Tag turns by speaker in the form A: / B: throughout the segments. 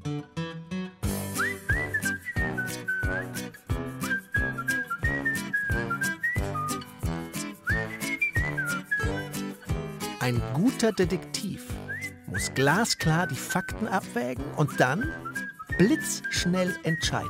A: Ein guter Detektiv muss glasklar die Fakten abwägen und dann blitzschnell entscheiden.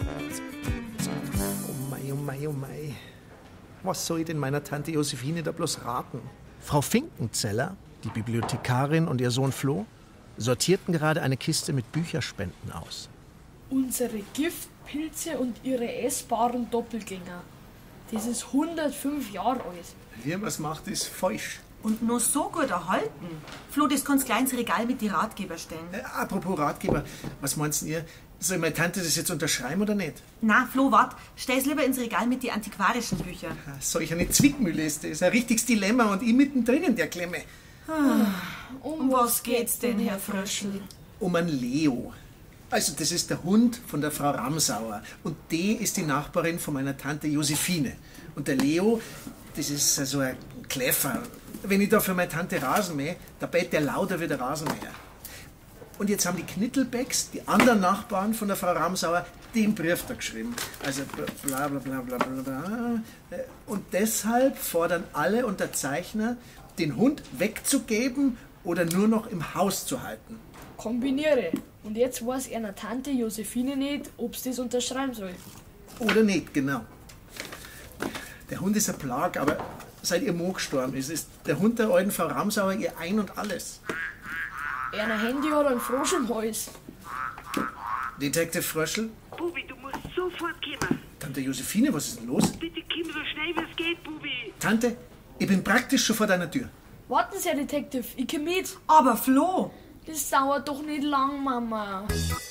B: Oh mei, oh mei, oh mei. Was soll ich denn meiner Tante Josephine da bloß raten?
A: Frau Finkenzeller, die Bibliothekarin und ihr Sohn Flo sortierten gerade eine Kiste mit Bücherspenden aus.
C: Unsere Giftpilze und ihre essbaren Doppelgänger. Das ist 105 Jahre alt.
B: Wer was macht, ist falsch.
D: Und nur so gut erhalten. Flo, das kannst du gleich ins Regal mit die Ratgeber stellen.
B: Apropos Ratgeber, was meinst ihr? Soll meine Tante das jetzt unterschreiben oder nicht?
D: Na, Flo, wart, stell's lieber ins Regal mit die antiquarischen Bücher.
B: Solch eine Zwickmühle ist das. Ein richtiges Dilemma und ich mittendrin in der Klemme.
D: Um was geht's denn, Herr Fröschel?
B: Um einen Leo. Also das ist der Hund von der Frau Ramsauer. Und die ist die Nachbarin von meiner Tante Josephine. Und der Leo, das ist so ein Kläffer. Wenn ich da für meine Tante Rasen mähe, da bellt der lauter wie der Rasenmäher. Und jetzt haben die Knittelbecks, die anderen Nachbarn von der Frau Ramsauer, den Brief da geschrieben. Also bla bla bla bla bla bla. Und deshalb fordern alle Unterzeichner, den Hund wegzugeben oder nur noch im Haus zu halten.
C: Kombiniere. Und jetzt weiß einer Tante Josephine nicht, ob sie das unterschreiben soll.
B: Oder nicht, genau. Der Hund ist ein Plag, aber seit ihr Mann gestorben ist der Hund der alten Frau Ramsauer ihr Ein und Alles.
C: Ihr Handy hat einen Frosch im Hals.
B: Detective Fröschel?
E: Bubi, du musst sofort kommen.
B: Tante Josephine, was ist denn los?
E: Bitte komm so schnell wie es geht, Bubi.
B: Tante, ich bin praktisch schon vor deiner Tür.
C: Warten Sie, Herr Detective, ich komm mit.
D: Aber Flo!
C: Das dauert doch nicht lang, Mama.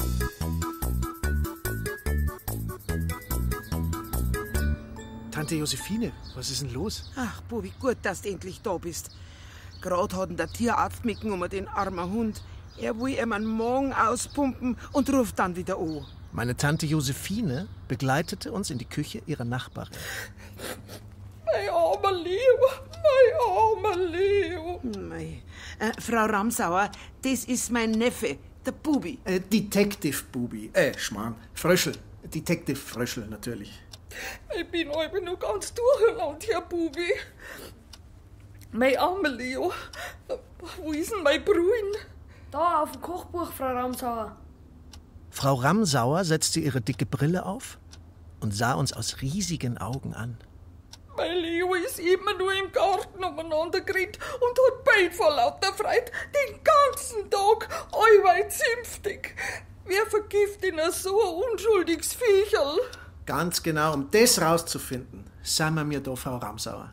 B: Tante Josephine, was ist denn los?
F: Ach, Bubi, gut, dass du endlich da bist. Gerade hat ihn der Tierarzt mitgenommen um den armen Hund. Er will ihm einen Magen auspumpen und ruft dann wieder an.
A: Meine Tante Josephine begleitete uns in die Küche ihrer Nachbarin.
C: Mein armer Leo, mein armer Leo.
F: Mei. Frau Ramsauer, das ist mein Neffe, der Bubi.
B: Detective Bubi. Schmarrn. Fröschel. Detective Fröschel, natürlich.
C: Ich bin heute noch ganz durcheinander, Herr Bubi. Mein armer Leo. Wo ist denn mein Bruin? Da, auf dem Kochbuch, Frau Ramsauer.
A: Frau Ramsauer setzte ihre dicke Brille auf und sah uns aus riesigen Augen an.
C: Mein Leo ist immer nur im Garten umeinander gerannt und hat bellt vor lauter Freude den ganzen Tag, allweil zünftig. Wer vergift ihn so ein unschuldiges Viecherl?
B: Ganz genau, um das rauszufinden, sind wir mir da, Frau Ramsauer.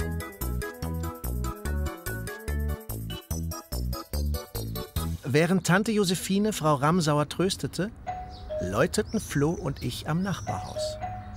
A: Während Tante Josephine Frau Ramsauer tröstete, läuteten Flo und ich am Nachbarhaus.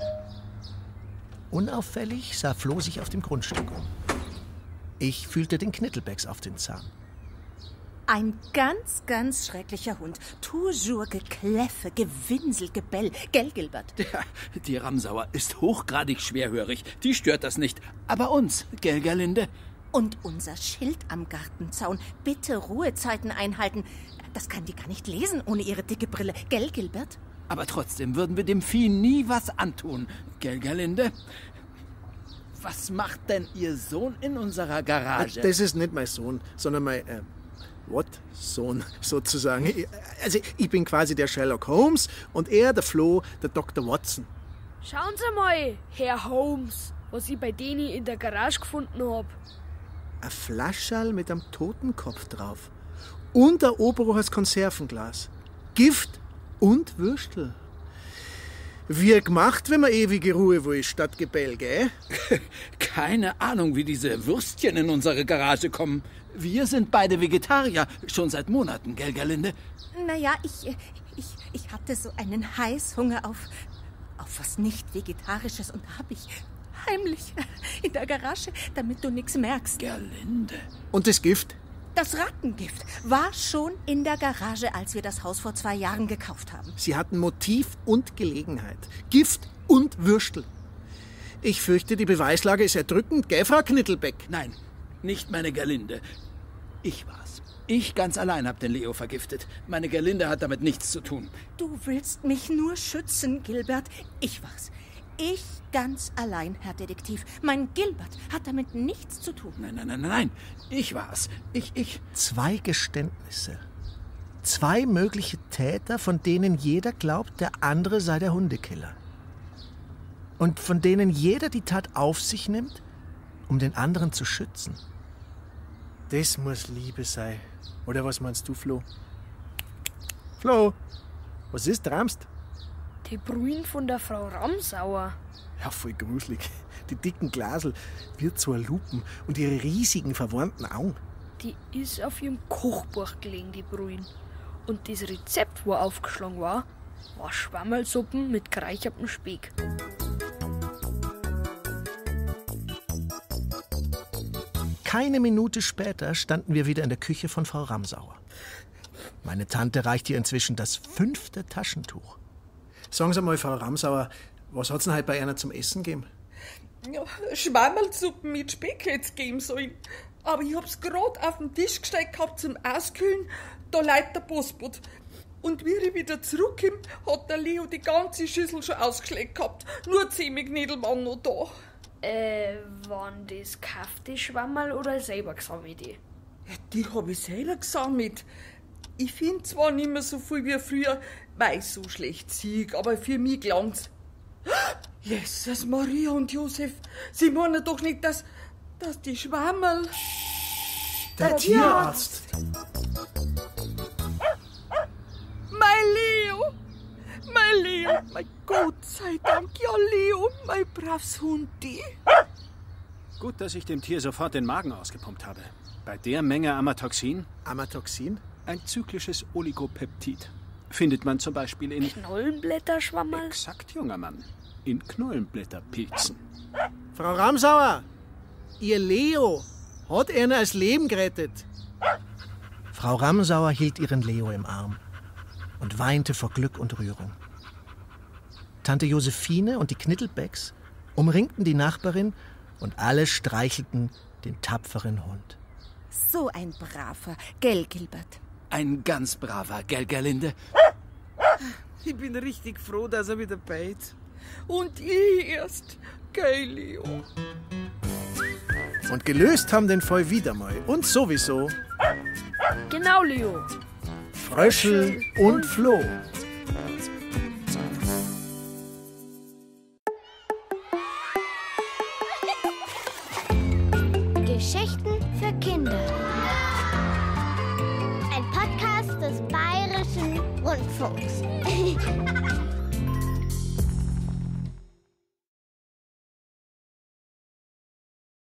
A: Unauffällig sah Flo sich auf dem Grundstück um. Ich fühlte den Knittelbecks auf den Zahn.
G: Ein ganz, ganz schrecklicher Hund. Toujours Gekläffe, Gewinsel, Gebell. Gell, Gilbert?
H: Ja, die Ramsauer ist hochgradig schwerhörig. Die stört das nicht. Aber uns, gell, Gerlinde?
G: Und unser Schild am Gartenzaun. Bitte Ruhezeiten einhalten. Das kann die gar nicht lesen ohne ihre dicke Brille. Gell, Gilbert?
H: Aber trotzdem würden wir dem Vieh nie was antun. Gell, Gerlinde? Was macht denn Ihr Sohn in unserer Garage?
B: Das ist nicht mein Sohn, sondern mein, Sohn sozusagen. Also ich bin quasi der Sherlock Holmes und er, der Flo, der Dr. Watson.
C: Schauen Sie mal, Herr Holmes, was ich bei denen in der Garage gefunden hab.
B: Ein Flascherl mit einem Totenkopf drauf. Und ein Oberhochers Konservenglas. Gift und Würstel. Wie gemacht, wenn man ewige Ruhe will, statt Gebell, gell?
H: Keine Ahnung, wie diese Würstchen in unsere Garage kommen. Wir sind beide Vegetarier, schon seit Monaten, gell, Gerlinde?
G: Naja, ich hatte so einen Heißhunger auf was nicht Vegetarisches und hab ich heimlich in der Garage, damit du nichts merkst.
H: Gerlinde.
B: Und das Gift?
G: Das Rattengift war schon in der Garage, als wir das Haus vor 2 Jahren gekauft haben.
B: Sie hatten Motiv und Gelegenheit. Gift und Würstel. Ich fürchte, die Beweislage ist erdrückend, gell, Frau Knittelbeck?
H: Nein, nicht meine Gerlinde. Ich war's. Ich ganz allein habe den Leo vergiftet. Meine Gerlinde hat damit nichts zu tun.
G: Du willst mich nur schützen, Gilbert. Ich war's. Ich ganz allein, Herr Detektiv. Mein Gilbert hat damit nichts zu tun.
H: Nein. Ich war's. Ich.
A: 2 Geständnisse. 2 mögliche Täter, von denen jeder glaubt, der andere sei der Hundekiller. Und von denen jeder die Tat auf sich nimmt, um den anderen zu schützen. Das muss Liebe sein. Oder was meinst du, Flo? Flo, was ist, träumst?
I: Die Brühen von der Frau Ramsauer.
A: Ja, voll gruselig. Die dicken Glasel, wie 2 Lupen und ihre riesigen, verwandten Augen.
I: Die ist auf ihrem Kochbuch gelegen, die Brühen. Und das Rezept, wo aufgeschlagen war Schwammerlsuppen mit gereichertem Speck.
A: Keine Minute später standen wir wieder in der Küche von Frau Ramsauer. Meine Tante reicht ihr inzwischen das 5. Taschentuch. Sagen Sie mal, Frau Ramsauer, was hat's denn heute bei einer zum Essen gegeben?
C: Ja, Schwammerlsuppen mit Speck hätte es geben sollen. Aber ich hab's gerade auf den Tisch gestellt gehabt zum Auskühlen, da leitet der Postbote. Und wie ich wieder zurückkomme, hat der Leo die ganze Schüssel schon ausgeschleckt gehabt. Nur 10 Knädel waren noch da.
I: Waren das kaufte Schwammerl oder selber gesammelt?
C: Ja, die hab ich selber gesammelt. Ich find zwar nicht mehr so viel wie früher, weil ich so schlecht sehe, aber für mich gelangt's. Jesus, Maria und Josef, Sie meinen doch nicht, dass die Schwammerl...
A: Der Tierarzt!
C: Mein Leo, mein Gott sei Dank, ja Leo, mein braves Hundi.
J: Gut, dass ich dem Tier sofort den Magen ausgepumpt habe. Bei der Menge Amatoxin...
A: Amatoxin?
J: Ein zyklisches Oligopeptid. Findet man zum Beispiel in...
I: Knollenblätterschwammerl?
J: Exakt, junger Mann. In Knollenblätterpilzen.
A: Frau Ramsauer, Ihr Leo hat einer das Leben gerettet. Frau Ramsauer hielt ihren Leo im Arm und weinte vor Glück und Rührung. Tante Josephine und die Knittelbecks umringten die Nachbarin und alle streichelten den tapferen Hund.
G: So ein braver, gell, Gilbert?
H: Ein ganz braver, gell, Gerlinde?
F: Ich bin richtig froh, dass er wieder beit.
C: Und ich erst, gell, Leo.
A: Und gelöst haben den Fall wieder mal. Und sowieso
I: Genau, Leo.
A: Fröschel und Floh.
K: Geschichten für Kinder. Ein Podcast des Bayerischen Rundfunks.